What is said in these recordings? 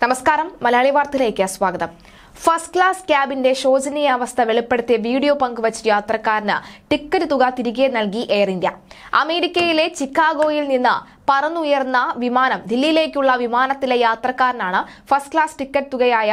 നമസ്കാരം മലയാളി വാർത്തയിലേക്ക് സ്വാഗതം. ഫസ്റ്റ് ക്ലാസ് ക്യാബിന്റെ ശോചനീയ അവസ്ഥ വെളിപ്പെടുത്തിയ വീഡിയോ പങ്കുവച്ച യാത്രക്കാരന് ടിക്കറ്റ് തുക തിരികെ നൽകി എയർ ഇന്ത്യ. അമേരിക്കയിലെ ചിക്കാഗോയിൽ നിന്ന് പറന്നുയർന്ന വിമാനം ദില്ലിയിലേക്കുള്ള വിമാനത്തിലെ യാത്രക്കാരനാണ് ഫസ്റ്റ് ക്ലാസ് ടിക്കറ്റ് തുകയായ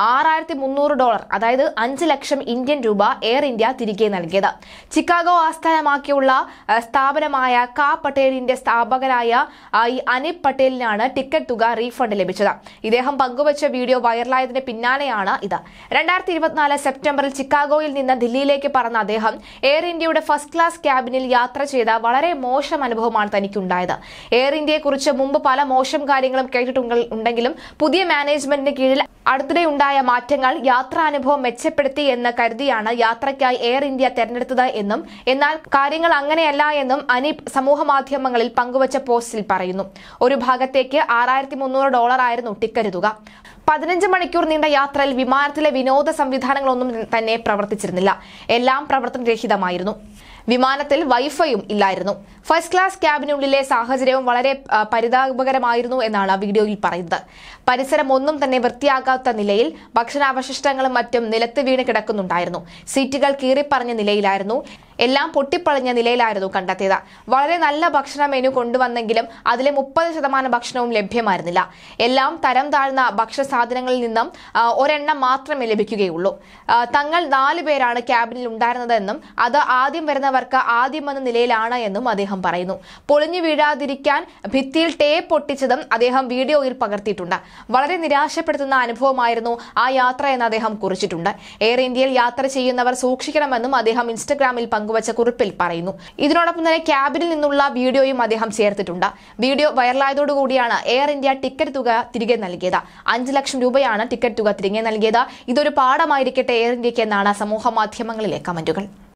$6,300, അതായത് 5 ലക്ഷം ഇന്ത്യൻ രൂപ എയർ ഇന്ത്യ തിരികെ നൽകിയത്. ചിക്കാഗോ ആസ്ഥാനമാക്കിയുള്ള സ്ഥാപനമായ കാ പട്ടേലിന്റെ സ്ഥാപകനായ അനിബ് പട്ടേലിനാണ് ടിക്കറ്റ് തുക റീഫണ്ട് ലഭിച്ചത്. ഇദ്ദേഹം പങ്കുവച്ച വീഡിയോ വൈറലായതിന് പിന്നാലെയാണ് ഇത്. 2024 സെപ്റ്റംബറിൽ ചിക്കാഗോയിൽ നിന്ന് ദില്ലിയിലേക്ക് പറന്ന അദ്ദേഹം എയർ ഇന്ത്യയുടെ ഫസ്റ്റ് ക്ലാസ് ക്യാബിനിൽ യാത്ര ചെയ്ത വളരെ മോശം അനുഭവമാണ് തനിക്കുണ്ടായത്. എയർ ഇന്ത്യയെക്കുറിച്ച് മുമ്പ് പല മോശം കാര്യങ്ങളും കേട്ടിട്ടുണ്ടെങ്കിലും പുതിയ മാനേജ്മെന്റിന് കീഴിൽ അടുത്തിടെ ഉണ്ടായ മാറ്റങ്ങൾ യാത്രാനുഭവം മെച്ചപ്പെടുത്തി എന്ന് കരുതിയാണ് യാത്രയ്ക്കായി എയർ ഇന്ത്യ തെരഞ്ഞെടുത്തത് എന്നും എന്നാൽ കാര്യങ്ങൾ അങ്ങനെയല്ല എന്നും അനീപ് സമൂഹമാധ്യമങ്ങളിൽ പങ്കുവച്ച പോസ്റ്റിൽ പറയുന്നു. ഒരു ഭാഗത്തേക്ക് $6,300 ആയിരുന്നു ടിക്കറ്റ് തുക. 15 മണിക്കൂർ നീണ്ട യാത്രയിൽ വിമാനത്തിലെ വിനോദ സംവിധാനങ്ങളൊന്നും തന്നെ പ്രവർത്തിച്ചിരുന്നില്ല. എല്ലാം പ്രവർത്തനരഹിതമായിരുന്നു. വിമാനത്തിൽ വൈഫൈയും ഇല്ലായിരുന്നു. ഫസ്റ്റ് ക്ലാസ് ക്യാബിനുള്ളിലെ സാഹചര്യവും വളരെ പരിതാപകരമായിരുന്നു എന്നാണ് വീഡിയോയിൽ പറയുന്നത്. പരിസരം ഒന്നും തന്നെ വൃത്തിയാക്കാത്ത നിലയിൽ ഭക്ഷണാവശിഷ്ടങ്ങളും മറ്റും നിലത്ത് വീണ് കിടക്കുന്നുണ്ടായിരുന്നു. സീറ്റുകൾ കീറിപ്പറഞ്ഞ നിലയിലായിരുന്നു. എല്ലാം പൊട്ടിപ്പളഞ്ഞ നിലയിലായിരുന്നു കണ്ടെത്തിയത്. വളരെ നല്ല ഭക്ഷണ മെനു കൊണ്ടുവന്നെങ്കിലും അതിലെ 30% ഭക്ഷണവും ലഭ്യമായിരുന്നില്ല. എല്ലാം തരം താഴ്ന്ന ഭക്ഷ്യസാധനങ്ങളിൽ നിന്നും ഒരെണ്ണം മാത്രമേ ലഭിക്കുകയുള്ളൂ. തങ്ങൾ 4 പേരാണ് ക്യാബിനിൽ ഉണ്ടായിരുന്നതെന്നും അത് ആദ്യം വരുന്നവർക്ക് ആദ്യം വന്ന നിലയിലാണ് എന്നും അദ്ദേഹം പറയുന്നു. പൊളിഞ്ഞു വീഴാതിരിക്കാൻ ഭിത്തിയിൽ ടേപ്പ് ഒട്ടിച്ചതും അദ്ദേഹം വീഡിയോയിൽ പകർത്തിയിട്ടുണ്ട്. വളരെ നിരാശപ്പെടുത്തുന്ന അനുഭവമായിരുന്നു ആ യാത്ര എന്ന് അദ്ദേഹം കുറിച്ചിട്ടുണ്ട്. എയർ ഇന്ത്യയിൽ യാത്ര ചെയ്യുന്നവർ സൂക്ഷിക്കണമെന്നും അദ്ദേഹം ഇൻസ്റ്റഗ്രാമിൽ പങ്കുവച്ച കുറിപ്പിൽ പറയുന്നു. ഇതിനോടൊപ്പം തന്നെ ക്യാബിനിൽ നിന്നുള്ള വീഡിയോയും അദ്ദേഹം ചേർത്തിട്ടുണ്ട്. വീഡിയോ വൈറലായതോടുകൂടിയാണ് എയർ ഇന്ത്യ ടിക്കറ്റ് തുക തിരികെ നൽകിയത്. 5 ലക്ഷം രൂപയാണ് ടിക്കറ്റ് തുക തിരികെ നൽകിയത്. ഇതൊരു പാഠമായിരിക്കട്ടെ എയർ ഇന്ത്യക്ക് എന്നാണ് സമൂഹ മാധ്യമങ്ങളിലെ കമന്റുകൾ.